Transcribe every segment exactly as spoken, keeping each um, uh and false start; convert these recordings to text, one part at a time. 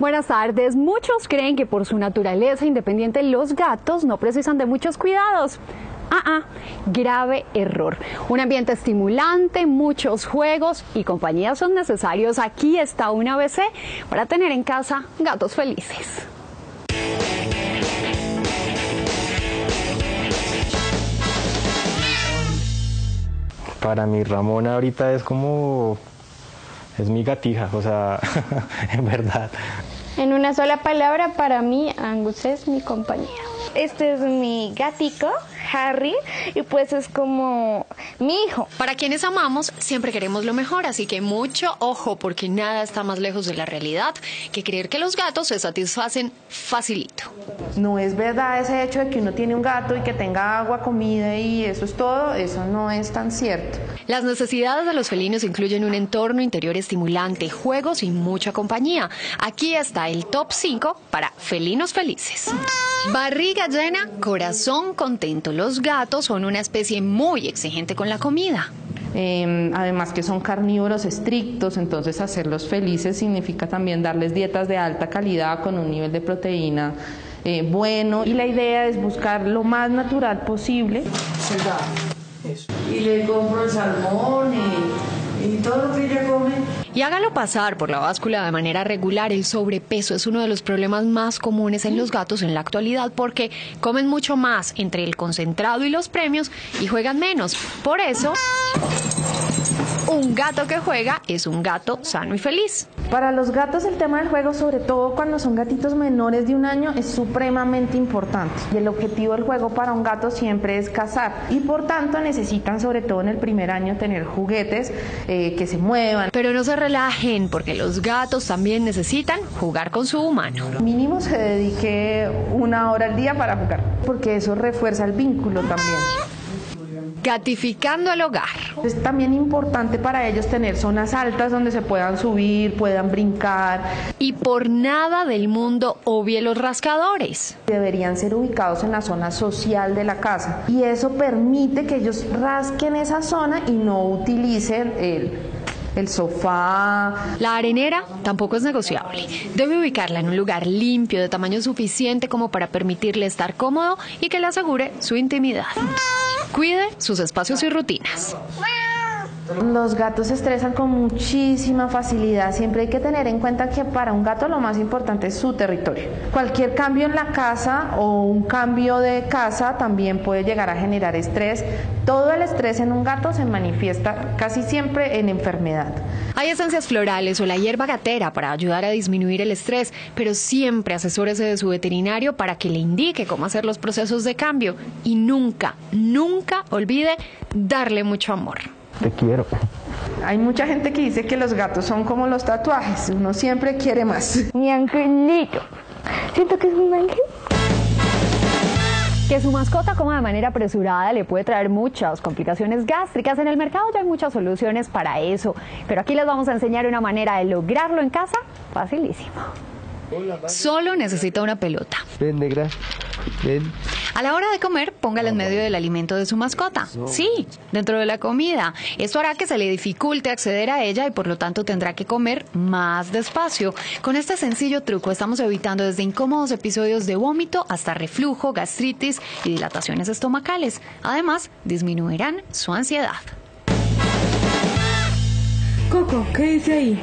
Buenas tardes. Muchos creen que por su naturaleza independiente los gatos no precisan de muchos cuidados. Ah, ah, grave error. Un ambiente estimulante, muchos juegos y compañía son necesarios. Aquí está una A B C para tener en casa gatos felices. Para mí Ramona ahorita es como, es mi gatija, o sea, en verdad. En una sola palabra, para mí Angus es mi compañía. Este es mi gatico, Harry, y pues es como mi hijo. Para quienes amamos, siempre queremos lo mejor, así que mucho ojo, porque nada está más lejos de la realidad que creer que los gatos se satisfacen facilito. No es verdad ese hecho de que uno tiene un gato y que tenga agua, comida y eso es todo, eso no es tan cierto. Las necesidades de los felinos incluyen un entorno interior estimulante, juegos y mucha compañía. Aquí está el top cinco para felinos felices. Barriga llena, corazón contento. Los gatos son una especie muy exigente con la comida. Eh, además que son carnívoros estrictos, entonces hacerlos felices significa también darles dietas de alta calidad con un nivel de proteína eh, bueno. Y la idea es buscar lo más natural posible. Y le compro el salmón y, y todo lo que ella come. Y hágalo pasar por la báscula de manera regular. El sobrepeso es uno de los problemas más comunes en los gatos en la actualidad porque comen mucho más entre el concentrado y los premios y juegan menos. Por eso, un gato que juega es un gato sano y feliz. Para los gatos el tema del juego, sobre todo cuando son gatitos menores de un año, es supremamente importante. Y el objetivo del juego para un gato siempre es cazar. Y por tanto necesitan, sobre todo en el primer año, tener juguetes eh, que se muevan. Pero no se relajen, porque los gatos también necesitan jugar con su humano. Mínimo se dedique una hora al día para jugar, porque eso refuerza el vínculo también. Gatificando el hogar. Es también importante para ellos tener zonas altas donde se puedan subir, puedan brincar. Y por nada del mundo obvie los rascadores. Deberían ser ubicados en la zona social de la casa. Y eso permite que ellos rasquen esa zona y no utilicen el... el sofá. La arenera tampoco es negociable. Debe ubicarla en un lugar limpio, de tamaño suficiente como para permitirle estar cómodo y que le asegure su intimidad. Cuide sus espacios y rutinas. Los gatos se estresan con muchísima facilidad. Siempre hay que tener en cuenta que para un gato lo más importante es su territorio. Cualquier cambio en la casa o un cambio de casa también puede llegar a generar estrés. Todo el estrés en un gato se manifiesta casi siempre en enfermedad. Hay esencias florales o la hierba gatera para ayudar a disminuir el estrés, pero siempre asesórese de su veterinario para que le indique cómo hacer los procesos de cambio. Y nunca, nunca olvide darle mucho amor. Te quiero. Hay mucha gente que dice que los gatos son como los tatuajes, uno siempre quiere más. Mi angelito. Siento que es un ángel. Que su mascota coma de manera apresurada le puede traer muchas complicaciones gástricas. En el mercado ya hay muchas soluciones para eso, pero aquí les vamos a enseñar una manera de lograrlo en casa facilísimo. Solo necesita una pelota. Ven, negra. Ven. A la hora de comer, póngala en medio del alimento de su mascota. Sí, dentro de la comida. Esto hará que se le dificulte acceder a ella y por lo tanto tendrá que comer más despacio. Con este sencillo truco estamos evitando desde incómodos episodios de vómito hasta reflujo, gastritis y dilataciones estomacales. Además, disminuirán su ansiedad. Coco, ¿qué dice ahí?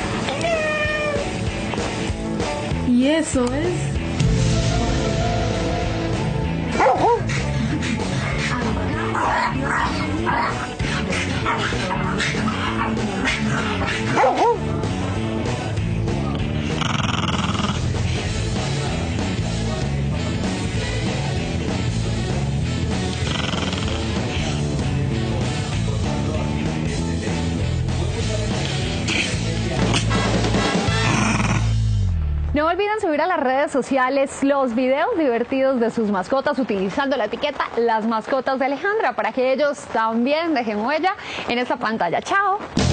Y eso es... No olviden subir a las redes sociales los videos divertidos de sus mascotas utilizando la etiqueta Las Mascotas de Alejandra para que ellos también dejen huella en esta pantalla. ¡Chao!